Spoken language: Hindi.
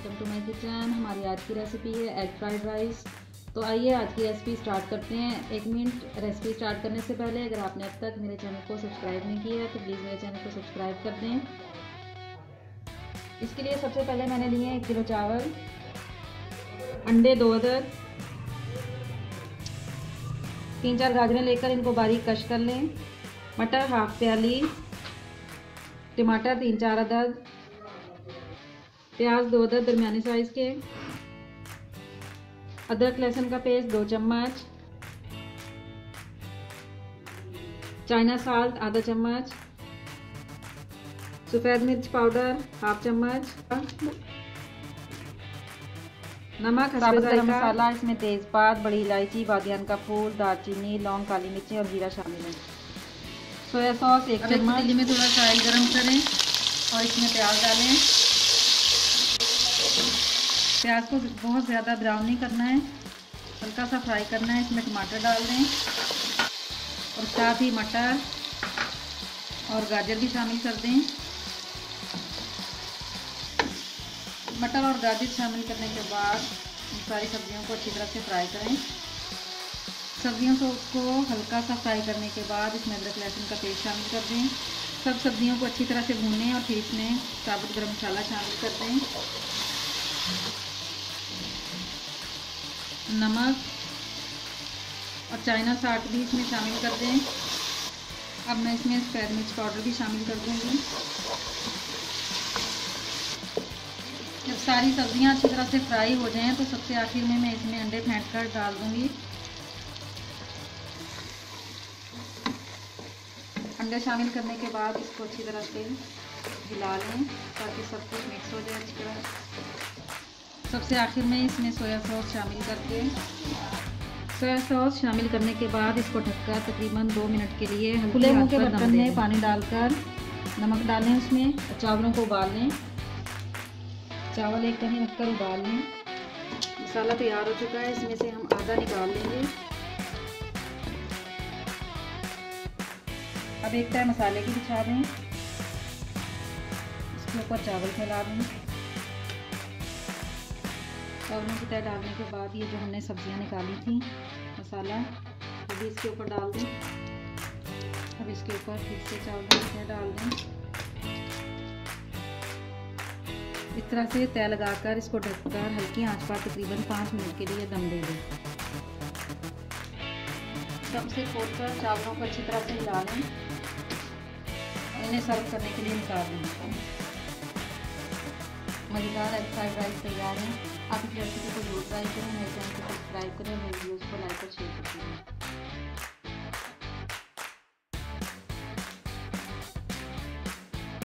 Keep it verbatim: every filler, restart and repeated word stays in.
Welcome to my kitchen. हमारी आज की रेसिपी है एग फ्राइड राइस। तो आइए आज की रेसिपी स्टार्ट करते हैं। एक मिनट, रेसिपी स्टार्ट करने से पहले अगर आपने अब तक मेरे चैनल को सब्सक्राइब नहीं किया है तो प्लीज़ मेरे चैनल को सब्सक्राइब कर दें। इसके लिए सबसे पहले मैंने लिए एक किलो चावल, अंडे दो अदद, तीन चार गाजरें लेकर इनको बारीक कश कर लें, मटर हाफ प्याली, टमाटर तीन चार अदद, प्याज दो अदद दरमियाने साइज के, अदरक लहसुन का पेस्ट दो चम्मच, चाइना साल्ट आधा चम्मच, सफ़ेद मिर्च पाउडर हाफ चम्मच, नमक, गरम मसाला, इसमें तेज़पात, बड़ी इलायची, बादियान का फूल, दालचीनी, लौंग, काली मिर्ची और जीरा शामिल है। सोया सॉस एक चम्मच। पतीले में थोड़ा सा ऑयल गरम करें और इसमें प्याज डालें। प्याज को बहुत ज़्यादा ब्राउन नहीं करना है, हल्का सा फ्राई करना है। इसमें टमाटर डाल दें और साथ ही मटर और गाजर भी शामिल कर दें। मटर और गाजर शामिल करने के बाद सारी सब्जियों को अच्छी तरह से फ्राई करें। सब्जियों को को हल्का सा फ्राई करने के बाद इसमें अदरक लहसुन का पेस्ट शामिल कर दें। सब सब्जियों को अच्छी तरह से भूनें और फिर इसमें साबुत गरम मसाला शामिल कर दें, नमक और चाइना साल्ट भी इसमें शामिल कर दें। अब मैं इसमें सफ़ेद मिर्च पाउडर भी शामिल कर दूँगी। जब सारी सब्जियां अच्छी तरह से फ्राई हो जाएं तो सबसे आखिर में मैं इसमें अंडे फेंट कर डाल दूँगी। अंडे शामिल करने के बाद इसको अच्छी तरह से हिला लें ताकि सब कुछ मिक्स हो जाए अच्छी तरह। सबसे आखिर में इसमें सोया सॉस शामिल करके सोया सॉस शामिल करने के बाद इसको ढककर तकरीबन दो मिनट के लिए खुले मुंह के बर्तन में पानी डालकर नमक डालें, उसमें चावलों को उबाल लें। चावल एक कहीं रखकर उबाल लें। मसाला तैयार हो चुका है, इसमें से हम आधा निकाल लेंगे। अब एक तय मसाले की बिछा दें, इसके ऊपर चावल फैला दें। चावलों की तय डालने के बाद ये जो हमने सब्जियां निकाली थी मसाला वो भी इसके ऊपर डाल दें। अब इसके ऊपर फिर से चावलों की तय डाल दें। इस तरह से तय लगाकर इसको ढककर हल्की आंच पर तकरीबन पाँच मिनट के लिए दम दे दें। दम से खोलकर चावलों को अच्छी तरह से हिला लें। इन्हें सर्व करने के लिए निकाल दें। मज़ेदार एग फ्राइड राइस तैयार है। आप इस रेसिपी को जरूर ट्राई करें। मेरे चैनल को सब्सक्राइब करें और मेरे वीडियोज़ को लाइक और शेयर करें।